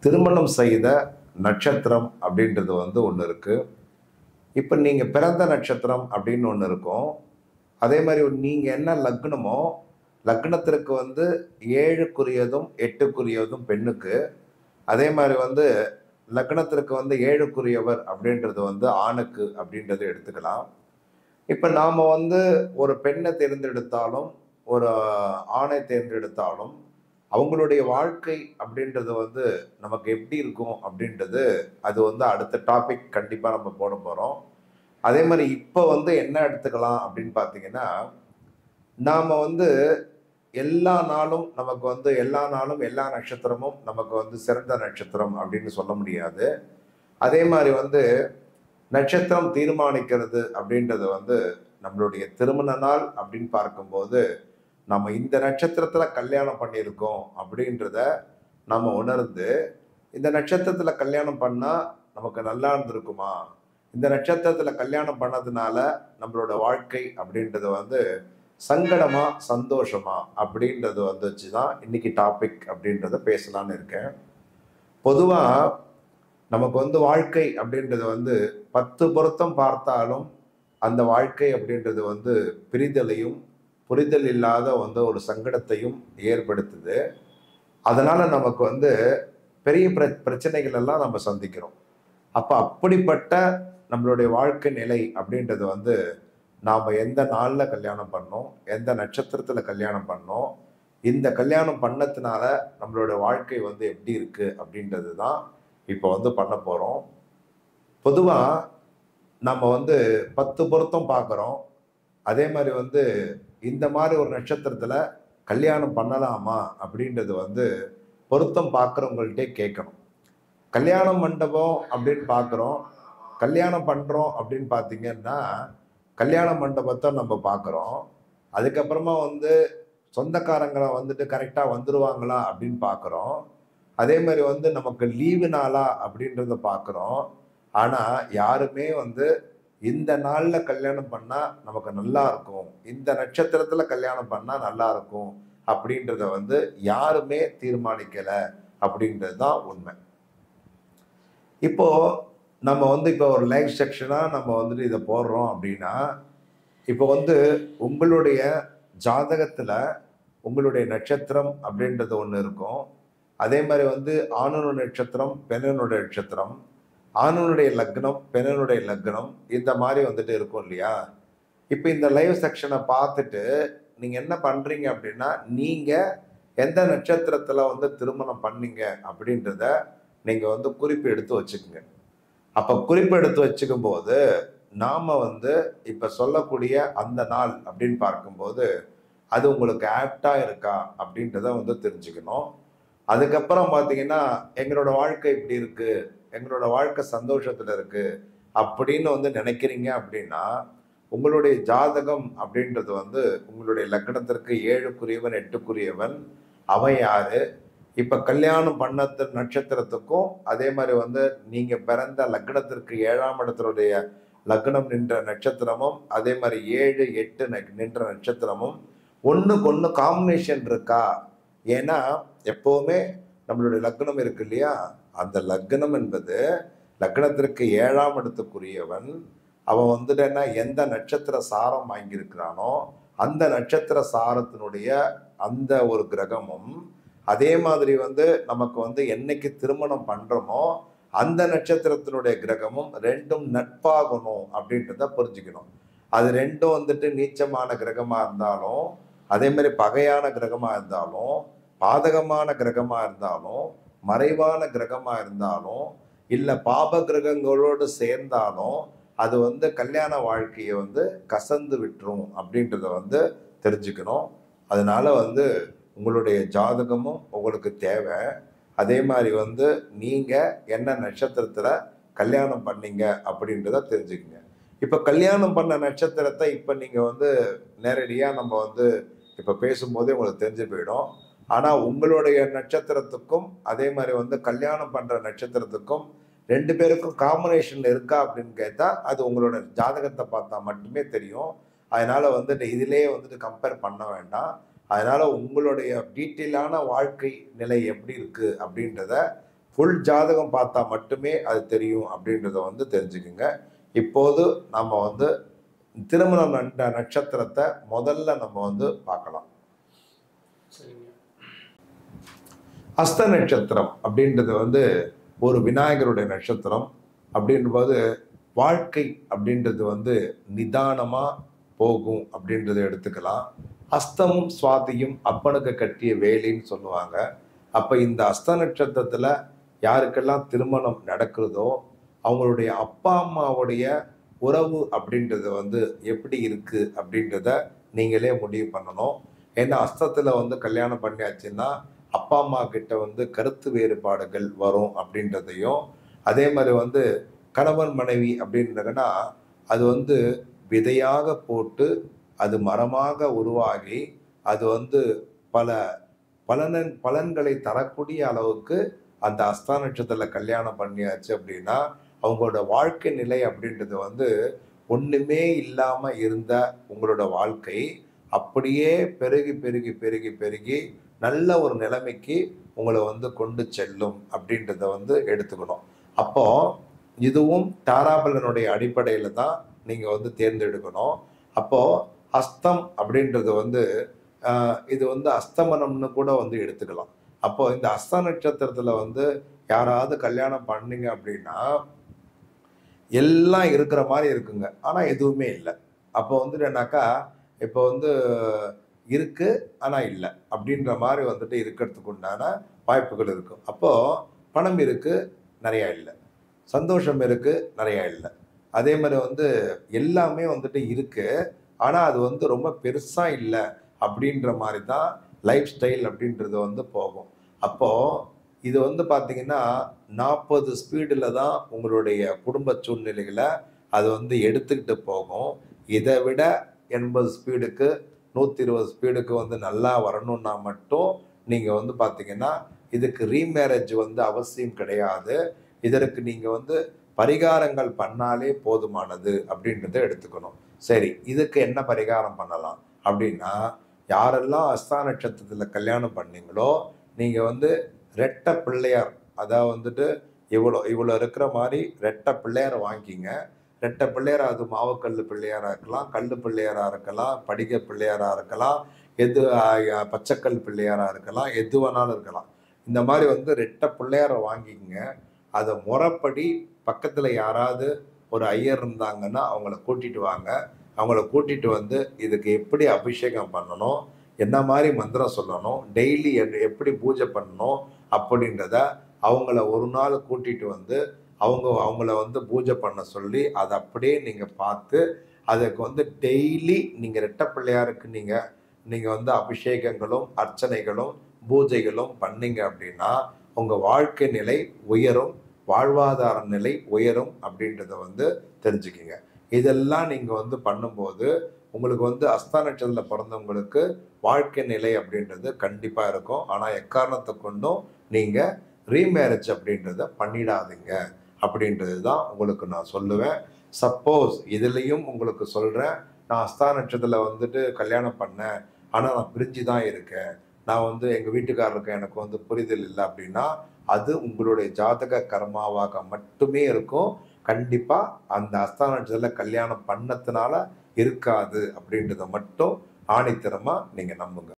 திருமணம் செய்த நட்சத்திரம் அப்படின்றது ஒன்று இருக்குது. இப்போ நீங்கள் பிறந்த நட்சத்திரம் அப்படின்னு ஒன்று இருக்கும். அதே மாதிரி நீங்கள் என்ன லக்னமோ, லக்னத்திற்கு 7க்குரியதும் 8க்குரியதும் பெண்ணுக்கு. அதே மாதிரி லக்னத்திற்கு 7க்குரியவர் அப்படின்றது ஆணுக்கு அப்படின்றத எடுத்துக்கலாம். இப்போ நாம் ஒரு பெண்ணை தேர்ந்தெடுத்தாலும் ஒரு ஆணை தேர்ந்தெடுத்தாலும் அவங்களுடைய வாழ்க்கை அப்படின்றது நமக்கு எப்படி இருக்கும் அப்படின்றது அது அடுத்த டாபிக் கண்டிப்பாக நம்ம போட போகிறோம். அதே மாதிரி இப்போ என்ன எடுத்துக்கலாம் அப்படின்னு பார்த்தீங்கன்னா, நாம் எல்லா நாளும் நமக்கு எல்லா நாளும் எல்லா நட்சத்திரமும் நமக்கு சிறந்த நட்சத்திரம் அப்படின்னு சொல்ல முடியாது. அதே மாதிரி நட்சத்திரம் தீர்மானிக்கிறது அப்படின்றது நம்மளுடைய திருமண நாள் அப்படின்னு பார்க்கும்போது நம்ம இந்த நட்சத்திரத்தில் கல்யாணம் பண்ணியிருக்கோம் அப்படின்றத நம்ம உணர்ந்து, இந்த நட்சத்திரத்தில் கல்யாணம் பண்ணால் நமக்கு நல்லா இருந்திருக்குமா, இந்த நட்சத்திரத்தில் கல்யாணம் பண்ணதுனால நம்மளோட வாழ்க்கை அப்படின்றது சங்கடமா சந்தோஷமா அப்படின்றது வச்சு தான் இன்னைக்கு டாபிக் அப்படின்றத பேசலான்னு இருக்கேன். பொதுவாக நமக்கு வாழ்க்கை அப்படின்றது 10 பொருத்தம் பார்த்தாலும் அந்த வாழ்க்கை அப்படின்றது பிரிதலையும் புரிதல் இல்லாத ஒரு சங்கடத்தையும் ஏற்படுத்துது. அதனால நமக்கு பெரிய பிரச்சனைகள் எல்லாம் நம்ம சந்திக்கிறோம். அப்போ அப்படிப்பட்ட நம்மளுடைய வாழ்க்கை நிலை அப்படின்றது நாம் எந்த நாளில் கல்யாணம் பண்ணோம், எந்த நட்சத்திரத்தில் கல்யாணம் பண்ணோம், இந்த கல்யாணம் பண்ணதுனால நம்மளோட வாழ்க்கை எப்படி இருக்குது அப்படின்றது தான் இப்போ பண்ண போகிறோம். பொதுவாக நம்ம 10 பொருத்தம் பார்க்குறோம். அதே மாதிரி இந்த மாதிரி ஒரு நட்சத்திரத்தில் கல்யாணம் பண்ணலாமா அப்படின்றது பொருத்தம் பார்க்குறவங்கள்ட்டே கேட்கணும். கல்யாண மண்டபம் அப்படின்னு பார்க்குறோம், கல்யாணம் பண்ணுறோம் அப்படின்னு பார்த்தீங்கன்னா கல்யாண மண்டபத்தை நம்ம பார்க்குறோம். அதுக்கப்புறமா சொந்தக்காரங்களை கரெக்டாக வந்துடுவாங்களா அப்படின்னு பார்க்குறோம். அதே மாதிரி நமக்கு லீவு நாளா அப்படின்றத பார்க்குறோம். ஆனால் யாருமே இந்த நாளில் கல்யாணம் பண்ணால் நமக்கு நல்லா இருக்கும், இந்த நட்சத்திரத்தில் கல்யாணம் பண்ணால் நல்லா இருக்கும் அப்படின்றத யாருமே தீர்மானிக்கலை அப்படின்றது தான் உண்மை. இப்போ நம்ம இப்போ ஒரு லைவ் செக்ஷனாக நம்ம இதை போடுறோம் அப்படின்னா, இப்போ உங்களுடைய ஜாதகத்தில் உங்களுடைய நட்சத்திரம் அப்படின்றது ஒன்று இருக்கும். அதே மாதிரி ஆணுடைய நட்சத்திரம், பெண்ணுடைய நட்சத்திரம், ஆணுடைய லக்னம், பெண்ணுடைய லக்னம், இந்த மாதிரி இருக்கும் இல்லையா. இப்போ இந்த லைவ் செக்ஷனை பார்த்துட்டு நீங்கள் என்ன பண்ணுறீங்க அப்படின்னா, நீங்கள் எந்த நட்சத்திரத்தில் திருமணம் பண்ணீங்க அப்படின்றத நீங்கள் குறிப்பு எடுத்து வச்சுக்கோங்க. அப்போ குறிப்பு எடுத்து வச்சுக்கும் போது நாம் இப்போ சொல்லக்கூடிய அந்த நாள் அப்படின்னு பார்க்கும்போது அது உங்களுக்கு ஆப்டாக இருக்கா அப்படின்றத தெரிஞ்சுக்கணும். அதுக்கப்புறம் பார்த்தீங்கன்னா, எங்களோட வாழ்க்கை இப்படி இருக்குது, எங்களோட வாழ்க்கை சந்தோஷத்தில் இருக்குது அப்படின்னு நினைக்கிறீங்க அப்படின்னா, உங்களுடைய ஜாதகம் அப்படின்றது உங்களுடைய லக்னத்திற்கு 7க்குரியவன் 8க்குரியவன் அவன் யாரு, இப்போ கல்யாணம் பண்ண நட்சத்திரத்துக்கும் அதே மாதிரி நீங்கள் பிறந்த லக்னத்திற்கு 7ஆம் இடத்தினுடைய லக்னம் நின்ற நட்சத்திரமும் அதே மாதிரி 7, 8 நின்ற நட்சத்திரமும் ஒன்றுக்கு ஒன்று காம்பினேஷன் இருக்கா. ஏன்னா எப்போவுமே நம்மளுடைய லக்னம் இருக்கு இல்லையா, அந்த லக்னம் என்பது லக்னத்திற்கு 7ஆம் இடத்துக்குரியவன் அவன் என்ன எந்த நட்சத்திர சாரம் வாங்கியிருக்கிறானோ அந்த நட்சத்திர சாரத்தினுடைய அந்த ஒரு கிரகமும், அதே மாதிரி நமக்கு என்னைக்கு திருமணம் பண்ணுறோமோ அந்த நட்சத்திரத்தினுடைய கிரகமும் ரெண்டும் நட்பாகணும் அப்படின்றத புரிஞ்சுக்கணும். அது ரெண்டும் நீச்சமான கிரகமாக இருந்தாலும், அதே மாதிரி பகையான கிரகமாக இருந்தாலும், பாதகமான கிரகமாக இருந்தாலும், மறைவான கிரகமாக இருந்தாலும், இல்லை பாப கிரகங்களோடு சேர்ந்தாலும் அது கல்யாண வாழ்க்கையை கசந்து விட்டுரும் அப்படின்றத தெரிஞ்சுக்கணும். அதனால உங்களுடைய ஜாதகமும் உங்களுக்கு தேவை. அதே மாதிரி நீங்கள் என்ன நட்சத்திரத்தில் கல்யாணம் பண்ணீங்க அப்படின்றத தெரிஞ்சுக்கங்க. இப்போ கல்யாணம் பண்ண நட்சத்திரத்தை இப்போ நீங்கள் நேரடியாக நம்ம இப்போ பேசும்போதே உங்களுக்கு தெரிஞ்சு போயிடும். ஆனால் உங்களுடைய நட்சத்திரத்துக்கும் அதே மாதிரி கல்யாணம் பண்ணுற நட்சத்திரத்துக்கும் 2 பேருக்கும் காம்பினேஷன் இருக்கா அப்படின்னு கேட்டால் அது உங்களோட ஜாதகத்தை பார்த்தா மட்டுமே தெரியும். அதனால் இதிலே கம்பேர் பண்ண வேண்டாம். அதனால் உங்களுடைய டீட்டெயிலான வாழ்க்கை நிலை எப்படி இருக்குது அப்படின்றத ஃபுல் ஜாதகம் பார்த்தா மட்டுமே அது தெரியும் அப்படின்றத வந்து தெரிஞ்சுக்குங்க. இப்போது நம்ம வந்து திருமணம் நட்சத்திரத்தை முதல்ல நம்ம வந்து பார்க்கலாம். அஸ்த நட்சத்திரம் அப்படின்றது வந்து ஒரு விநாயகருடைய நட்சத்திரம். அப்படின்றபோது வாழ்க்கை அப்படின்றது வந்து நிதானமா போகும் அப்படின்றத எடுத்துக்கலாம். அஸ்தமும் சுவாதியும் அப்பனுக்கு கட்டிய வேலின்னு சொல்லுவாங்க. அப்ப இந்த அஸ்த நட்சத்திரத்துல யாருக்கெல்லாம் திருமணம் நடக்கிறதோ அவங்களுடைய அப்பா அம்மாவுடைய உறவு அப்படின்றது வந்து எப்படி இருக்கு அப்படின்றத நீங்களே முடிவு பண்ணணும். ஏன்னா அஸ்தத்துல வந்து கல்யாணம் பண்ணியாச்சுன்னா அப்பா அம்மா கிட்ட வந்து கருத்து வேறுபாடுகள் வரும் அப்படின்றதையும், அதே மாதிரி வந்து கணவன் மனைவி அப்படின்றதுன்னா அது வந்து விதையாக போட்டு அது மரமாக உருவாகி அது வந்து பல பலன்களை தரக்கூடிய அளவுக்கு அந்த அஸ்த நட்சத்திரத்துல கல்யாணம் பண்ணியாச்சு அப்படின்னா அவங்களோட வாழ்க்கை நிலை அப்படின்றது வந்து ஒண்ணுமே இல்லாம இருந்த உங்களோட வாழ்க்கை அப்படியே பெருகி பெருகி பெருகி பெருகி நல்ல ஒரு நிலைமைக்கு உங்களை வந்து கொண்டு செல்லும் அப்படின்றத வந்து எடுத்துக்கணும். அப்போ இதுவும் தாராபலனுடைய அடிப்படையில தான் நீங்க வந்து தேர்ந்தெடுக்கணும். அப்போ அஸ்தம் அப்படின்றது வந்து இது வந்து அஸ்தமனம்னு கூட வந்து எடுத்துக்கலாம். அப்போ இந்த அஸ்த நட்சத்திரத்துல வந்து யாராவது கல்யாணம் பண்ணீங்க அப்படின்னா எல்லாம் இருக்கிற மாதிரி இருக்குங்க, ஆனா எதுவுமே இல்லை. அப்போ வந்துட்டு என்னன்னாக்கா இப்போ வந்து இருக்கு ஆனா இல்லை அப்படின்ற மாதிரி வந்துட்டு இருக்கிறதுக்கு உண்டான வாய்ப்புகள் இருக்கும். அப்போ பணம் இருக்கு, நிறைய இல்லை. சந்தோஷம் இருக்கு, நிறைய இல்லை. அதே மாதிரி வந்து எல்லாமே வந்துட்டு இருக்கு, ஆனா அது வந்து ரொம்ப பெருசா இல்லை அப்படின்ற மாதிரி தான் லைஃப் ஸ்டைல் அப்படின்றது வந்து போகும். அப்போ இது வந்து பார்த்தீங்கன்னா 40 ஸ்பீடில் தான் உங்களுடைய குடும்ப சூழ்நிலைகளை அது வந்து எடுத்துக்கிட்டு போகும். இதை விட 80 ஸ்பீடுக்கு 120 ஸ்பீடுக்கு வந்து நல்லா வரணும்னா மட்டும் நீங்கள் வந்து பார்த்தீங்கன்னா இதுக்கு ரீமேரேஜ் வந்து அவசியம் கிடையாது. இதற்கு நீங்கள் வந்து பரிகாரங்கள் பண்ணாலே போதுமானது அப்படின்றத எடுத்துக்கணும். சரி, இதுக்கு என்ன பரிகாரம் பண்ணலாம் அப்படின்னா, யாரெல்லாம் அஸ்த நட்சத்திரத்தில் கல்யாணம் பண்ணீங்களோ நீங்கள் வந்து ரெட்டை பிள்ளையார், அதாவது வந்துட்டு இவ்வளோ இருக்கிற மாதிரி ரெட்டை பிள்ளையாரை வாங்கிக்கிங்க. ரெட்டை பிள்ளையார் அது மாவுக்கல் பிள்ளையாராக இருக்கலாம், கல் பிள்ளையாராக இருக்கலாம், படிக்க பிள்ளையாராக இருக்கலாம், எது பச்சைக்கல் பிள்ளையாராக இருக்கலாம், எது வேணாலும் இருக்கலாம். இந்த மாதிரி வந்து ரெட்டை பிள்ளையாரை வாங்கிக்கங்க. அதை முறைப்படி பக்கத்தில் யாராவது ஒரு ஐயர் இருந்தாங்கன்னா அவங்கள கூட்டிட்டு வாங்க. அவங்கள கூட்டிட்டு வந்து இதுக்கு எப்படி அபிஷேகம் பண்ணணும், என்ன மாதிரி மந்திரம் சொல்லணும், டெய்லி எப்படி பூஜை பண்ணணும் அப்படின்றத அவங்கள ஒரு நாள் கூட்டிட்டு வந்து அவங்கள வந்து பூஜை பண்ண சொல்லி அதை அப்படியே நீங்கள் பார்த்து அதுக்கு வந்து டெய்லி நீங்கள் ரெட்டை பிள்ளையாருக்கு நீங்கள் வந்து அபிஷேகங்களும் அர்ச்சனைகளும் பூஜைகளும் பண்ணீங்க அப்படின்னா உங்கள் வாழ்க்கை நிலை உயரும், வாழ்வாதார நிலை உயரும் அப்படின்றத வந்து தெரிஞ்சுக்கிங்க. இதெல்லாம் நீங்கள் வந்து பண்ணும்போது உங்களுக்கு வந்து அஸ்த நட்சத்திரத்தில் பிறந்தவங்களுக்கு வாழ்க்கை நிலை அப்படின்றது கண்டிப்பாக இருக்கும். ஆனால் எக்காரணத்தை கொண்டும் நீங்கள் ரீமேரேஜ் அப்படின்றத பண்ணிடாதீங்க அப்படின்றது தான் உங்களுக்கு நான் சொல்லுவேன். சப்போஸ் இதுலேயும் உங்களுக்கு சொல்கிறேன், நான் அஸ்த நட்சத்திரத்தில் வந்துட்டு கல்யாணம் பண்ணேன், ஆனால் நான் பிரிஞ்சு தான் இருக்கேன், நான் வந்து எங்கள் வீட்டுக்காரருக்கு எனக்கு வந்து புரிதல் இல்லை அப்படின்னா அது உங்களுடைய ஜாதக கர்மாவாக மட்டுமே இருக்கும். கண்டிப்பாக அந்த அஸ்த நட்சத்திரத்தில் கல்யாணம் பண்ணதுனால இருக்காது அப்படின்றத மட்டும் ஆணித்தரமாக நீங்கள் நம்புங்க.